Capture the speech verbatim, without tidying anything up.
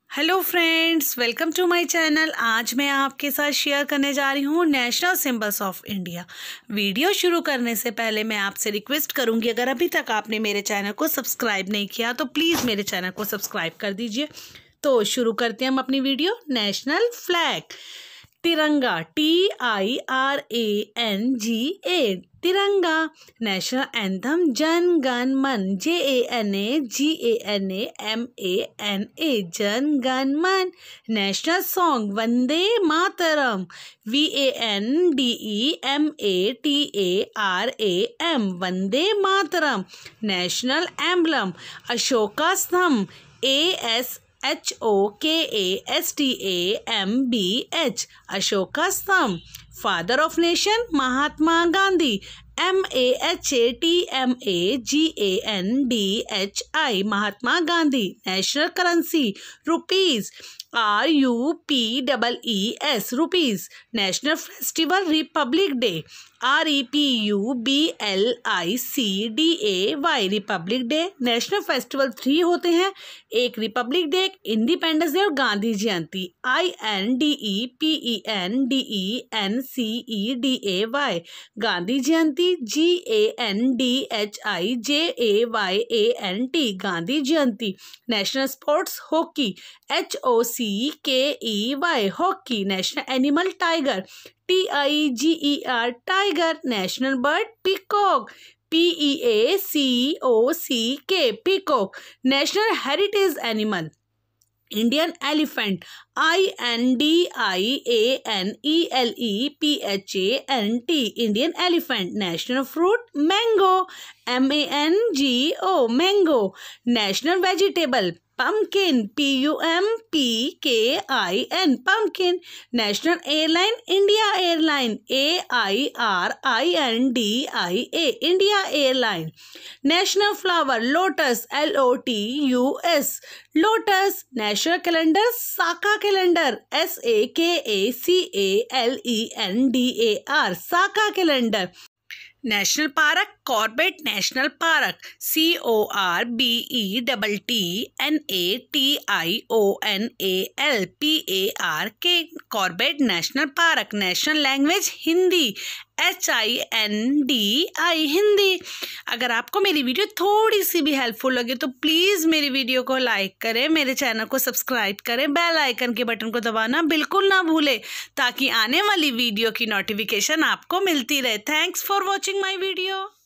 Hello friends, welcome to my channel. आज मैं आपके साथ शेयर करने जा रही हूँ national symbols of India. Video शुरू करने से पहले मैं आपसे रिक्वेस्ट करूँगी, अगर अभी तक आपने मेरे चैनल को सब्सक्राइब नहीं किया तो प्लीज़ मेरे चैनल को सब्सक्राइब कर दीजिए। तो शुरू करते हैं हम अपनी video. National flag Tiranga, T I R A N G A, Tiranga. National anthem Jana Gana Mana, J A N A G A N A M A N A, Jana Gana Mana. National song Vande Mataram, V A N D E M A T A R A M, Vande Mataram. National emblem Ashoka Stambh, A S H O K A S T A M B H, Ashoka Stambh. Father of nation Mahatma Gandhi, M A H A T M A G A N D H I, Mahatma Gandhi. National currency rupees, R U P double E S, rupees. National festival Republic Day, R E P U B L I C D A Y, Republic Day. National festival three होते हैं, एक Republic Day, Independence Day और Gandhi Jayanti. I N D E P E N D E N C E D A Y, Gandhi Jayanti. G A N D H I J A Y A N T, Gandhi Jayanti. National sports hockey, H O C K E Y, hockey. National animal tiger, T I G E R, tiger. National bird peacock, P E A C O C K, peacock. National heritage animal Indian elephant, I N D I A N E L E P H A N T, Indian elephant. National fruit mango, M A N G O, mango. National vegetable pumpkin, P U M P K I N, pumpkin. National airline India airline, A I R I N D I A, India airline. National flower lotus, L O T U S, lotus. National calendar Saka calendar, S A K A C A L E N D A R, Saka calendar. National park Corbett national park, C O R B E double T N A T I O N A L P A R K, Corbett national park. National language Hindi, H I N D I, Hindi. अगर आपको मेरी video थोड़ी सी भी helpful लगे तो please मेरी video को like करें, मेरे चैनल को सब्सक्राइब करें, बेल आइकन के बटन को दबाना बिल्कुल ना भूलें ताकि आने वाली वीडियो की नोटिफिकेशन आपको मिलती रहे। Thanks for watching my video.